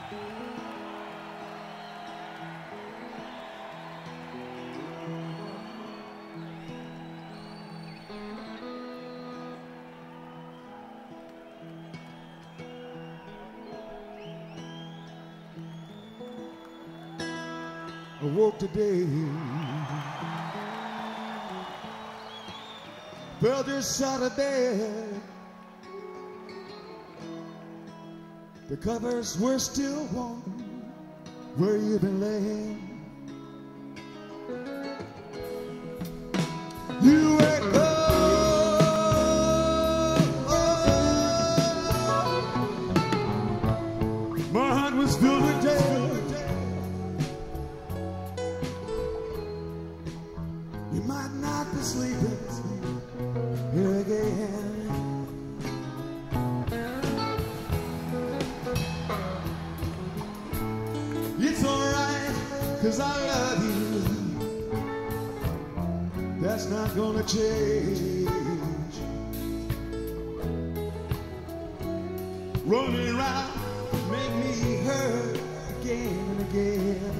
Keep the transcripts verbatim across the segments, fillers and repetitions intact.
I woke today, felt just out of bed. The covers were still warm where you've been laying. You wake up, my heart was filled with day. You might not be sleeping here again. It's alright, 'cause I love you. That's not gonna change. Running around make me hurt again and again.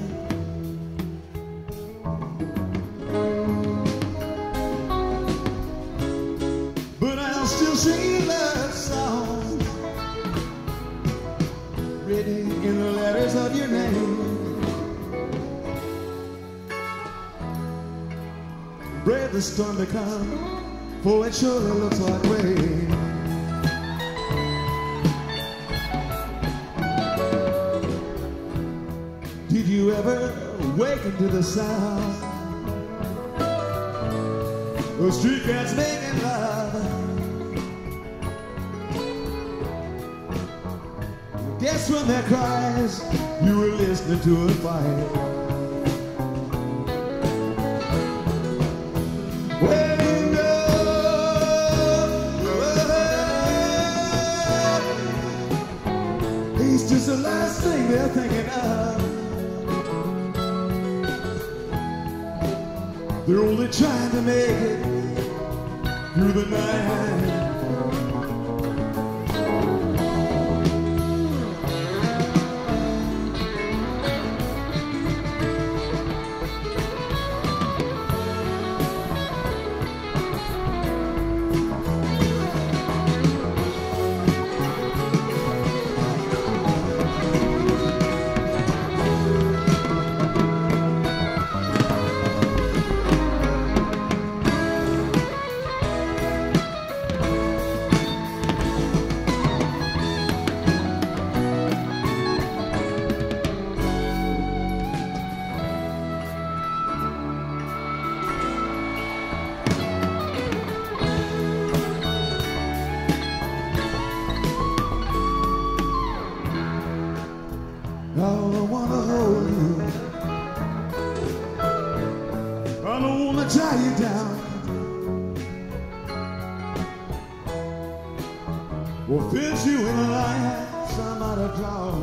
Still singing love songs written in the letters of your name. Brave the storm to come, for it surely looks like rain. Did you ever waken to the sound of street cats making love? Guess when that cries, you were listening to a fight. Well, you know, he's just the last thing they're thinking of. They're only trying to make it through the night. I don't wanna hold you, I don't wanna tie you down, or fence you in a line some might have drawn.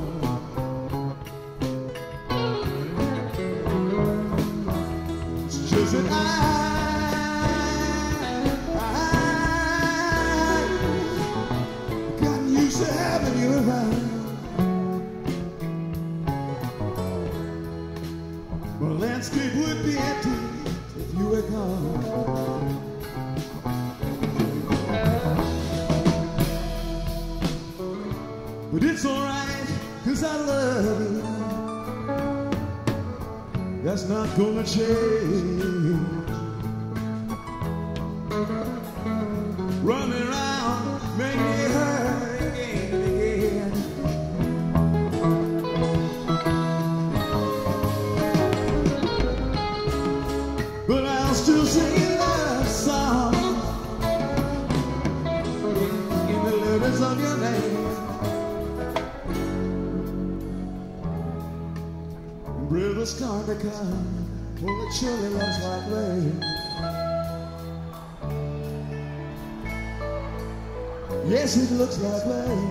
It's just that I, I've gotten used to having you around. The landscape would be empty if you were gone. But it's alright, 'cause I love you. That's not gonna change. Running around, make me hurt again and again. But I'll still sing love songs in the letters of your name. Brother's gonna come, well it surely looks like rain. Yes, it looks like rain.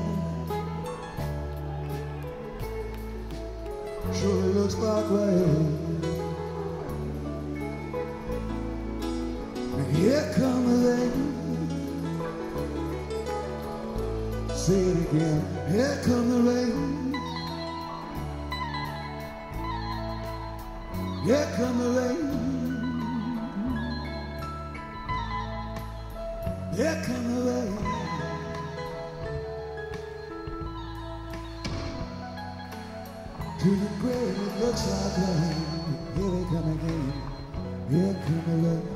Surely looks like rain. Here come the rain. Say it again. Here come the rain. Here come the rain. Here come the rain. To the grave it looks like rain. Here they come again. Here come the rain.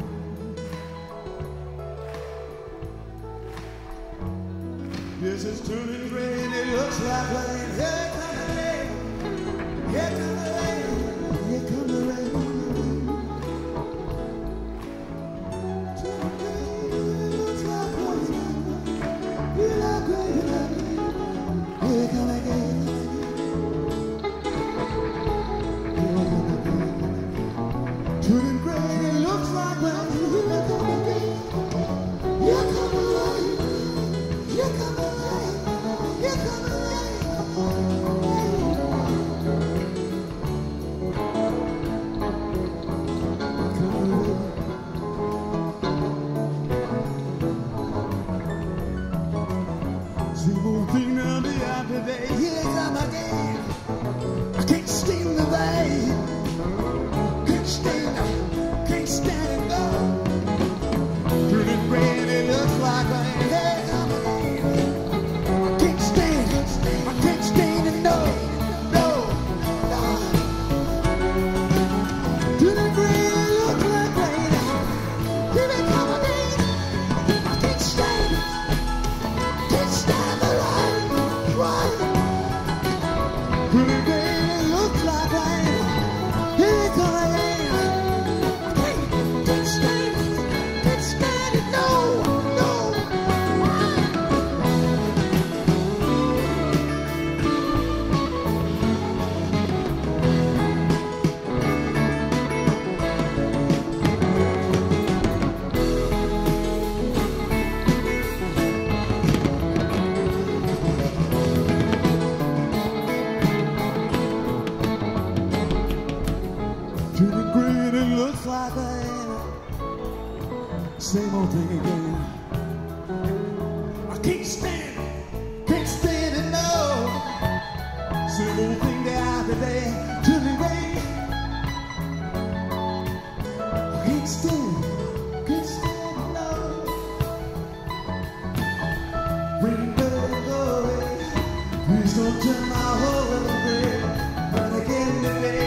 Yes, it's turning gray and it looks like rain. Here come the rain. Here come the rain. Here come the rain. Turning gray and it looks like rain. Here like rain. Here come again. Here come again. Turning gray and it looks like rain. Here come again. Here come the rain. Here come the rain. Here come the rain. Same old thing now day after day. Here come again. I can't stand the rain. Can't stand it. Can't stand it no. Turning red, it looks like rain. Here come again. I can't stand it. I can't stand it no. No. No. Turning red, it looks like rain. Here it come again. I can't stand it. Can't stand the rain. Rain. Turning red, it looks like rain. Here it come again. I can't, can't stand it. Can't stand it no. No. Turning green, it looks like rain. Same old thing again. I can't stand it, can't stand it no. Same old thing day after day. Turning rain. I can't stand it, can't stand it no. Rain better go away. Please don't turn my whole world away. But again today.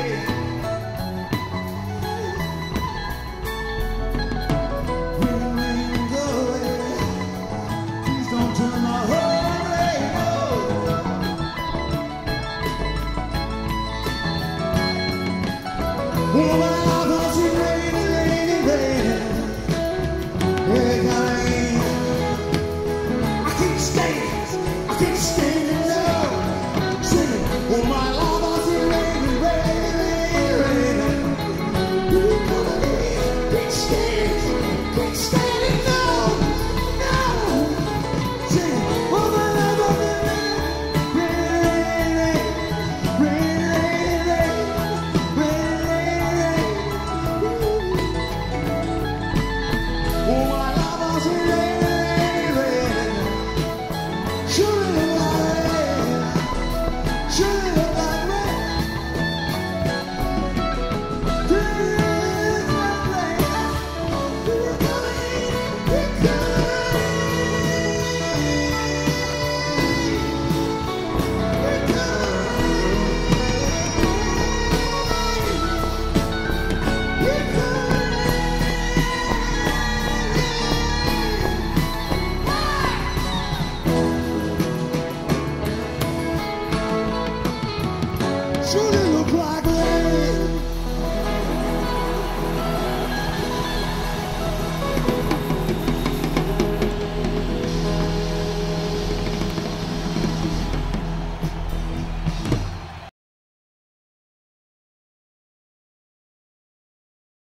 Oh,